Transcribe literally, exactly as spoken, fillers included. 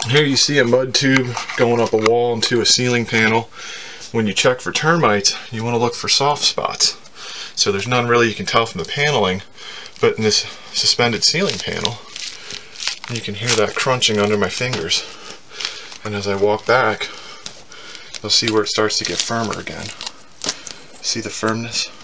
Here you see a mud tube going up a wall into a ceiling panel. When you check for termites, you want to look for soft spots. So there's none really you can tell from the paneling, but in this suspended ceiling panel, you can hear that crunching under my fingers. And as I walk back, you'll see where it starts to get firmer again. See the firmness?